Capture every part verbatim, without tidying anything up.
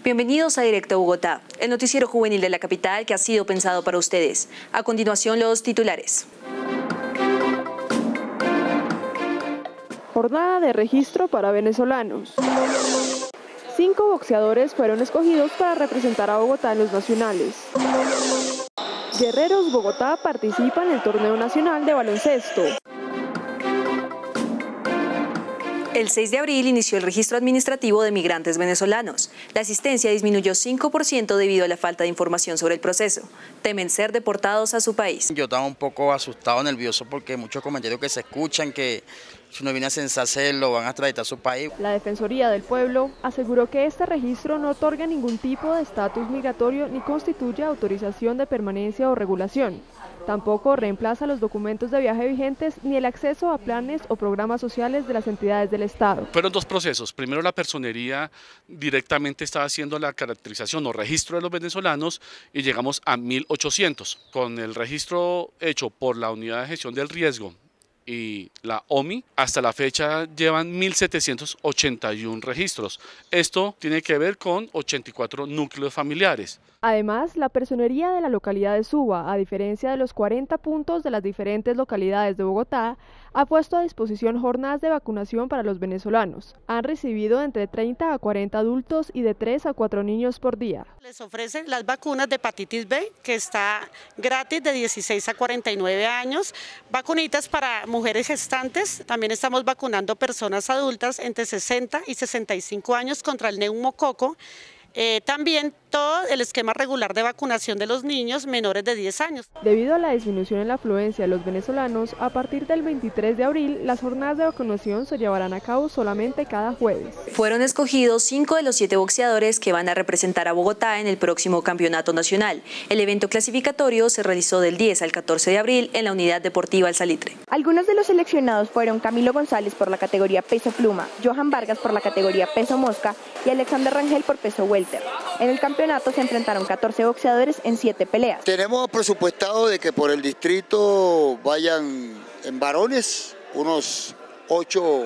Bienvenidos a Directo Bogotá, el noticiero juvenil de la capital que ha sido pensado para ustedes. A continuación, los titulares. Jornada de registro para venezolanos. Cinco boxeadores fueron escogidos para representar a Bogotá en los nacionales. Guerreros Bogotá participa en el torneo nacional de baloncesto. El seis de abril inició el registro administrativo de migrantes venezolanos. La asistencia disminuyó cinco por ciento debido a la falta de información sobre el proceso. Temen ser deportados a su país. Yo estaba un poco asustado, nervioso, porque muchos comentarios que se escuchan que si uno viene a censarse lo van a extraditar a su país. La Defensoría del Pueblo aseguró que este registro no otorga ningún tipo de estatus migratorio ni constituye autorización de permanencia o regulación. Tampoco reemplaza los documentos de viaje vigentes ni el acceso a planes o programas sociales de las entidades del Estado. Fueron dos procesos. Primero, la personería directamente estaba haciendo la caracterización o registro de los venezolanos y llegamos a mil ochocientos. Con el registro hecho por la Unidad de Gestión del Riesgo y la O M I, hasta la fecha llevan mil setecientos ochenta y uno registros. Esto tiene que ver con ochenta y cuatro núcleos familiares. Además, la personería de la localidad de Suba, a diferencia de los cuarenta puntos de las diferentes localidades de Bogotá, ha puesto a disposición jornadas de vacunación para los venezolanos. Han recibido entre treinta a cuarenta adultos y de tres a cuatro niños por día. Les ofrecen las vacunas de hepatitis B, que está gratis de dieciséis a cuarenta y nueve años, vacunitas para mujeres gestantes, también estamos vacunando personas adultas entre sesenta y sesenta y cinco años contra el neumococo. Eh, también todo el esquema regular de vacunación de los niños menores de diez años. Debido a la disminución en la afluencia de los venezolanos, a partir del veintitrés de abril, las jornadas de vacunación se llevarán a cabo solamente cada jueves. Fueron escogidos cinco de los siete boxeadores que van a representar a Bogotá en el próximo campeonato nacional. El evento clasificatorio se realizó del diez al catorce de abril en la Unidad Deportiva El Salitre. Algunos de los seleccionados fueron Camilo González por la categoría peso pluma, Johan Vargas por la categoría peso mosca y Alexander Rangel por peso welter. En el campeonato se enfrentaron catorce boxeadores en siete peleas. Tenemos presupuestado de que por el distrito vayan en varones unos ocho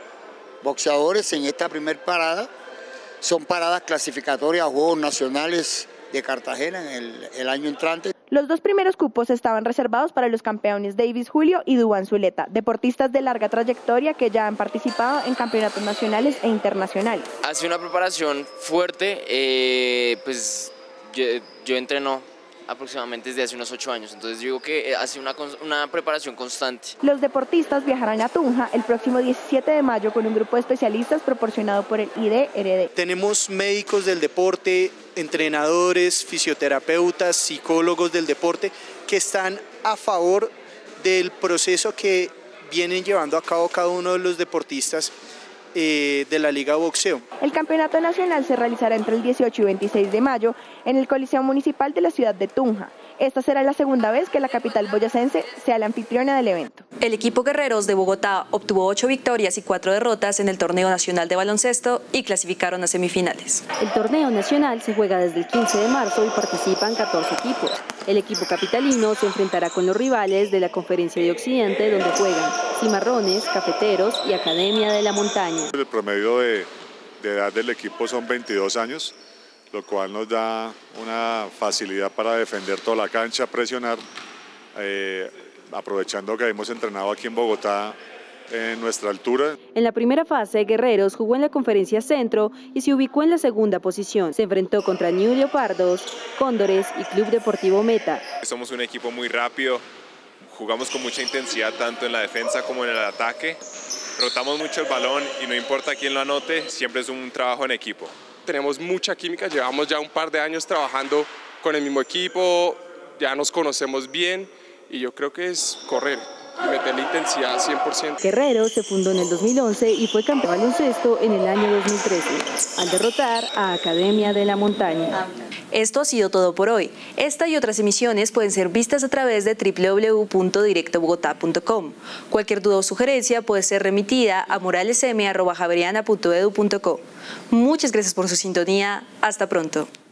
boxeadores en esta primer parada. Son paradas clasificatorias a Juegos Nacionales de Cartagena en el, el año entrante. Los dos primeros cupos estaban reservados para los campeones Davis Julio y Duván Zuleta, deportistas de larga trayectoria que ya han participado en campeonatos nacionales e internacionales. Ha sido una preparación fuerte, eh, pues yo, yo entreno aproximadamente desde hace unos ocho años, entonces yo digo que ha sido una, una preparación constante. Los deportistas viajarán a Tunja el próximo diecisiete de mayo con un grupo de especialistas proporcionado por el I D R D. Tenemos médicos del deporte, entrenadores, fisioterapeutas, psicólogos del deporte que están a favor del proceso que vienen llevando a cabo cada uno de los deportistas eh, de la Liga de Boxeo. El campeonato nacional se realizará entre el dieciocho y veintiséis de mayo en el Coliseo Municipal de la ciudad de Tunja. Esta será la segunda vez que la capital boyacense sea la anfitriona del evento. El equipo Guerreros de Bogotá obtuvo ocho victorias y cuatro derrotas en el Torneo Nacional de Baloncesto y clasificaron a semifinales. El torneo nacional se juega desde el quince de marzo y participan catorce equipos. El equipo capitalino se enfrentará con los rivales de la Conferencia de Occidente, donde juegan Cimarrones, Cafeteros y Academia de la Montaña. El promedio de, de edad del equipo son veintidós años. Lo cual nos da una facilidad para defender toda la cancha, presionar, eh, aprovechando que hemos entrenado aquí en Bogotá en nuestra altura. En la primera fase, Guerreros jugó en la Conferencia Centro y se ubicó en la segunda posición. Se enfrentó contra New Leopardos, Cóndores y Club Deportivo Meta. Somos un equipo muy rápido, jugamos con mucha intensidad tanto en la defensa como en el ataque. Rotamos mucho el balón y no importa quién lo anote, siempre es un trabajo en equipo. Tenemos mucha química, llevamos ya un par de años trabajando con el mismo equipo, ya nos conocemos bien y yo creo que es correr y meter la intensidad cien por ciento. Guerrero se fundó en el dos mil once y fue campeón de baloncesto en el año dos mil trece, al derrotar a Academia de la Montaña. Esto ha sido todo por hoy. Esta y otras emisiones pueden ser vistas a través de w w w punto directo bogotá punto com. Cualquier duda o sugerencia puede ser remitida a moralesm arroba javeriana punto edu punto co. Muchas gracias por su sintonía. Hasta pronto.